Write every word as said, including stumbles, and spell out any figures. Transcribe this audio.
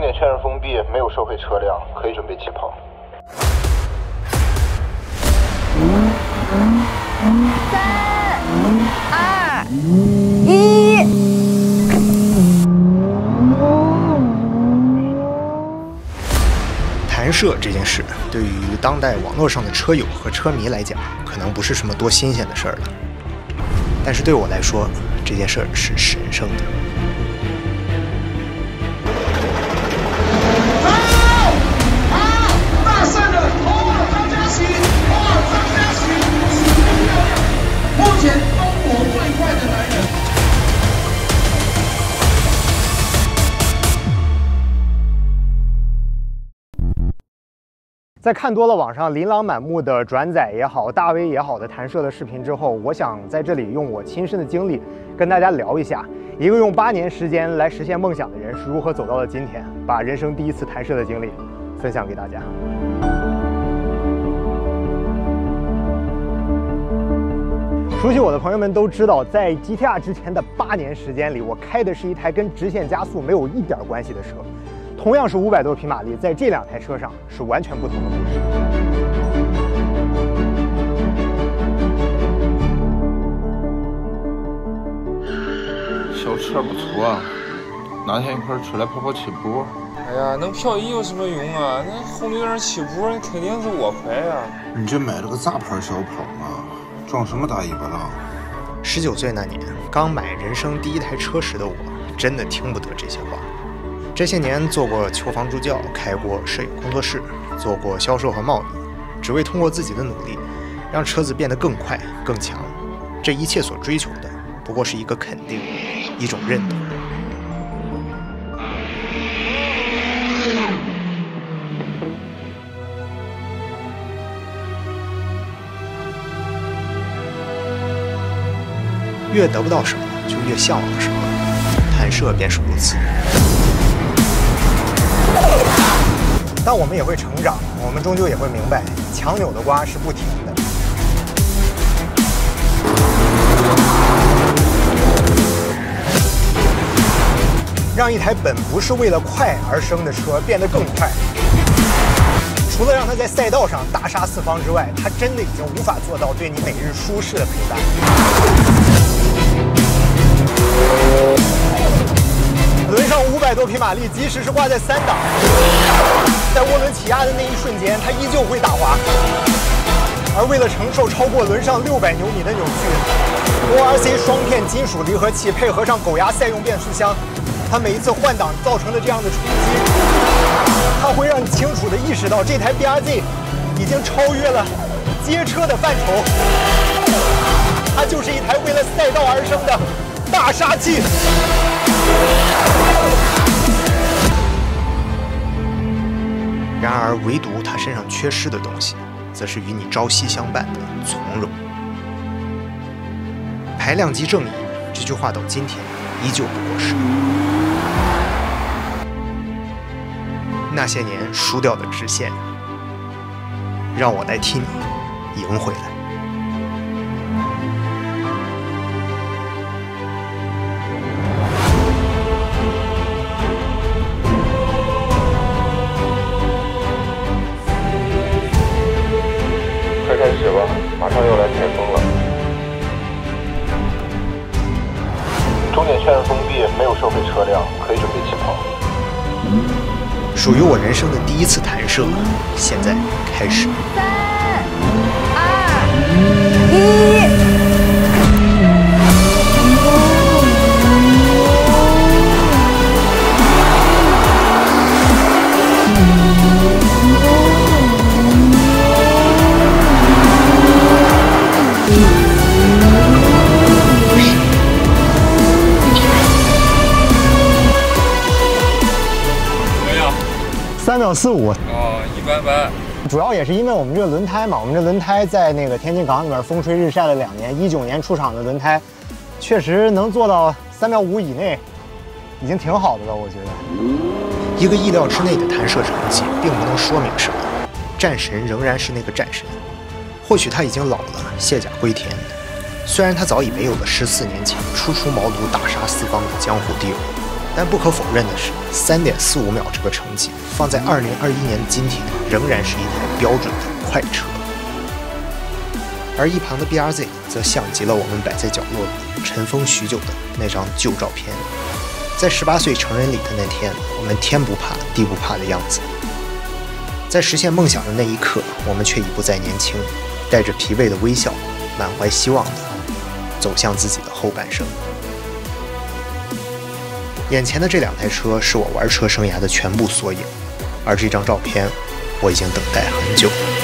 点确认封闭，没有收回车辆，可以准备起跑。 三、二、一。 弹射这件事，对于当代网络上的车友和车迷来讲，可能不是什么多新鲜的事儿了。但是对我来说，这件事儿是神圣的。 在看多了网上琳琅满目的转载也好、大 V 也好的弹射的视频之后，我想在这里用我亲身的经历跟大家聊一下，一个用八年时间来实现梦想的人是如何走到了今天，把人生第一次弹射的经历分享给大家。熟悉我的朋友们都知道，在 G T R 之前的八年时间里，我开的是一台跟直线加速没有一点关系的车。 同样是五百多匹马力，在这两台车上是完全不同的故事。 小车不错啊，哪天一块出来跑跑起步？ 哎呀，能漂移有什么用啊？那后面有人起步，那肯定是我快呀。 你这买了个杂牌小跑啊，装什么大尾巴狼？ 十九岁那年，刚买人生第一台车时的我，真的听不得这些话。 这些年做过球房助教，开过摄影工作室，做过销售和贸易，只为通过自己的努力，让车子变得更快、更强。这一切所追求的，不过是一个肯定，一种认同。越得不到什么，就越向往什么，弹射便是如此。 但我们也会成长，我们终究也会明白，强扭的瓜是不停的。让一台本不是为了快而生的车变得更快，除了让它在赛道上大杀四方之外，它真的已经无法做到对你每日舒适的陪伴。 轮上五百多匹马力，即使是挂在三档，在涡轮起压的那一瞬间，它依旧会打滑。而为了承受超过轮上六百牛米的扭矩 ，O R C 双片金属离合器配合上狗牙赛用变速箱，它每一次换挡造成的这样的冲击，它会让你清楚地意识到这台 B R Z 已经超越了街车的范畴，它就是一台为了赛道而生的大杀器。 然而，唯独他身上缺失的东西，则是与你朝夕相伴的从容。排量即正义，这句话到今天依旧不过时。那些年输掉的直线，让我来替你赢回来。 开始吧，马上又来台风了。终点确认封闭，没有收回车辆，可以准备起跑。 属于我人生的第一次弹射，现在开始。 三、二、一。 三秒四五哦，一般般。 主要也是因为我们这个轮胎嘛，我们这轮胎在那个天津港里面风吹日晒了两年，一九年出厂的轮胎，确实能做到三秒五以内，已经挺好的了，我觉得。一个意料之内的弹射成绩，并不能说明什么。战神仍然是那个战神，或许他已经老了，卸甲归田。虽然他早已没有了十四年前初出茅庐大杀四方的江湖地位， 但不可否认的是， 三点四五秒这个成绩放在二零二一年的今天，仍然是一台标准的快车。而一旁的 B R Z 则像极了我们摆在角落里尘封许久的那张旧照片。在十八岁成人礼的那天，我们天不怕地不怕的样子。在实现梦想的那一刻，我们却已不再年轻，带着疲惫的微笑，满怀希望地走向自己的后半生。眼前的这两台车是我玩车生涯的全部缩影，而这张照片，我已经等待很久了。